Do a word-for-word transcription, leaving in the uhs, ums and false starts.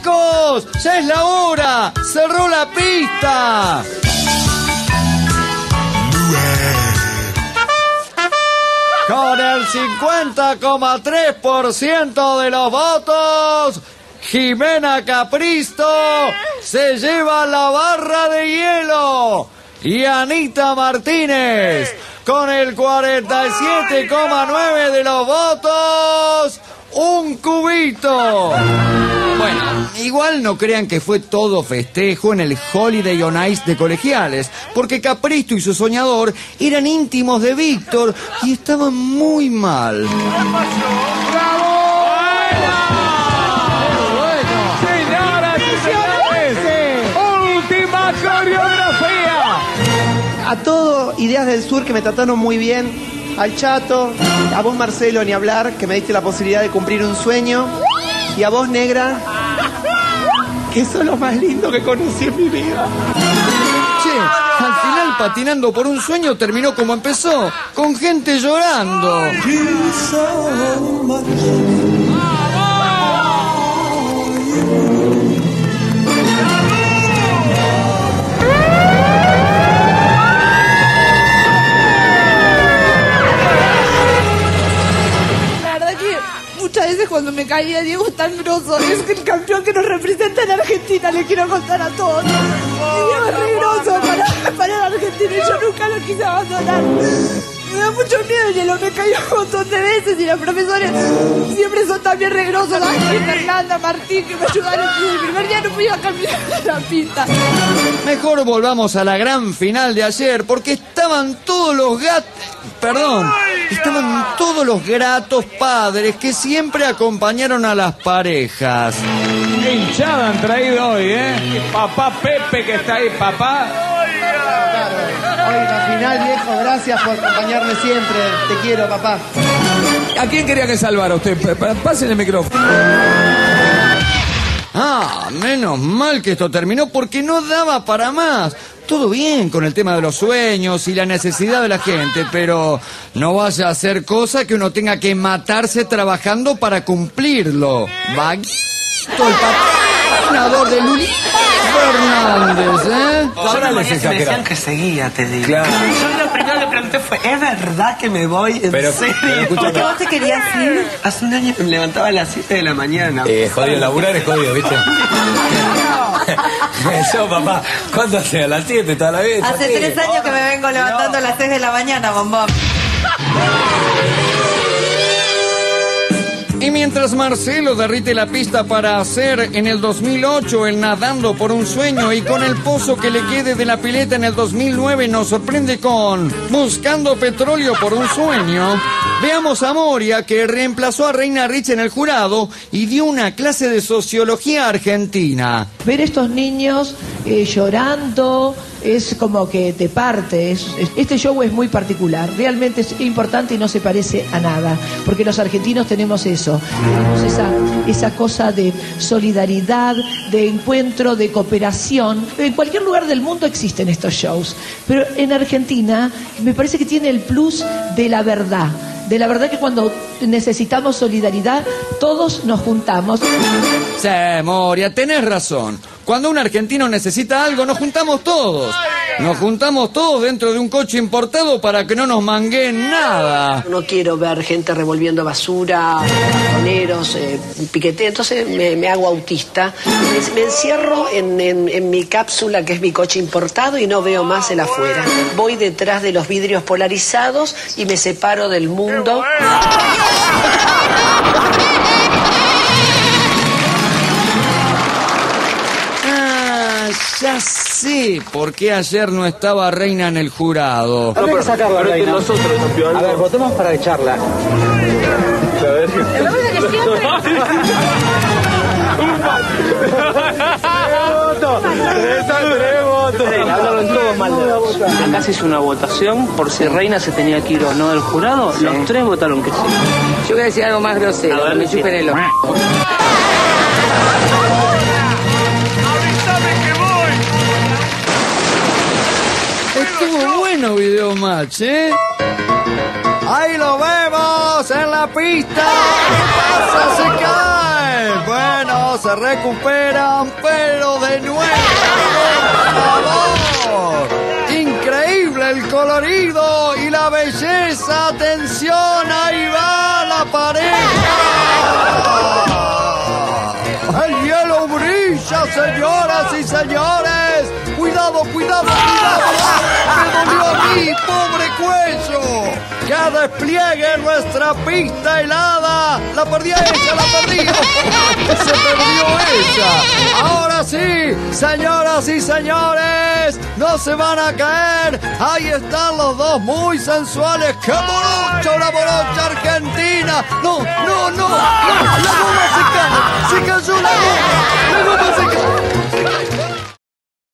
Chicos, ya es la hora. Cerró la pista. Con el cincuenta coma tres por ciento de los votos, Jimena Capristo se lleva la barra de hielo. Y Anita Martínez, con el cuarenta y siete coma nueve por ciento de los votos, un cubito. Bueno, igual no crean que fue todo festejo en el Holiday on Ice de Colegiales, porque Capristo y su soñador eran íntimos de Víctor y estaban muy mal. ¡Última coreografía! A todo Ideas del Sur, que me trataron muy bien. Al Chato, a vos Marcelo, ni hablar, que me diste la posibilidad de cumplir un sueño. Y a vos, Negra, que sos lo más lindo que conocí en mi vida. Che, al final Patinando por un Sueño terminó como empezó, con gente llorando. Muchas veces cuando me caía Diego tan grosso, es que el campeón que nos representa en Argentina, le quiero contar a todos. Y Diego es re grosso para, para la Argentina y yo nunca lo quise abandonar. Me da mucho miedo, Hielo, me cayó un montón de veces y los profesores siempre son también re grosos. Ángel, Fernanda, Martín, que me ayudaron desde el primer día, no podía caminar la pista. Mejor volvamos a la gran final de ayer, porque estaban todos los gatos... Perdón, estaban todos los gratos padres que siempre acompañaron a las parejas. Qué hinchada han traído hoy, ¿eh? Papá Pepe que está ahí, papá. Hoy la final, viejo, gracias por acompañarme siempre. Te quiero, papá. ¿A quién quería que salvara usted? Pasen el micrófono. Ah, menos mal que esto terminó porque no daba para más. Todo bien con el tema de los sueños y la necesidad de la gente, pero no vaya a ser cosa que uno tenga que matarse trabajando para cumplirlo. Vaguito el patrocinador de Luli Fernández, ¿eh? Ahora me decían que seguía, te digo. Claro. Yo lo primero que le pregunté fue, ¿es verdad que me voy? ¿En pero, serio? Pero, ¿Por qué vos te querías ir? Hace un año me levantaba a las siete de la mañana. Eh, jodido, laburar es jodido, ¿viste? Yo, papá, ¿cuánto hace? ¿A las siete toda la vida? Hace ¿Sí? tres años que me vengo levantando no. a las seis de la mañana, bombón. Y mientras Marcelo derrite la pista para hacer en el dos mil ocho el Nadando por un Sueño y con el pozo que le quede de la pileta en el dos mil nueve nos sorprende con Buscando Petróleo por un Sueño, veamos a Moria, que reemplazó a Reina Rich en el jurado y dio una clase de sociología argentina. Ver estos niños eh, llorando es como que te parte. Es, es, este show es muy particular, realmente es importante y no se parece a nada, porque los argentinos tenemos eso, tenemos esa, esa cosa de solidaridad, de encuentro, de cooperación. En cualquier lugar del mundo existen estos shows, pero en Argentina me parece que tiene el plus de la verdad. De la verdad que cuando necesitamos solidaridad, todos nos juntamos. Sí, Moria, tenés razón. Cuando un argentino necesita algo, nos juntamos todos. Nos juntamos todos dentro de un coche importado para que no nos manguen nada. No quiero ver gente revolviendo basura, carboneros, eh, piquete, entonces me, me hago autista. Me, me encierro en, en, en mi cápsula, que es mi coche importado, y no veo más el afuera. Voy detrás de los vidrios polarizados y me separo del mundo. Ya sé por qué ayer no estaba Reina en el jurado. Hay que sacarla, Reina. Nosotros, campeón. A ver, votemos para echarla. A ver. Lo mismo que siempre. Hablaron todos mal de vos. Acá se hizo una votación por si Reina se tenía que ir o no del jurado. Sí. Los tres votaron que sí. Yo voy a decir algo más grosero. A ver, me chupen el ojo. Estuvo bueno Video Match, ¿eh? ¡Ahí lo vemos en la pista! ¿Qué pasa? ¡Se cae! Bueno, se se recuperan, pero de nuevo, por favor. Increíble el colorido y la belleza. Atención, ahí va la pareja. El hielo brilla, señoras y señores. Cuidado, cuidado, cuidado. Me dolió a mí, pobre cuello. Que despliegue nuestra pista helada. La perdí a ella, la perdí. Se perdió ella. Ahora sí, señoras y señores, no se van a caer. Ahí están los dos muy sensuales. ¡Qué morocha, la morocha argentina! No, no, no, no, la goma se cae. Se cayó la goma. La goma se cae.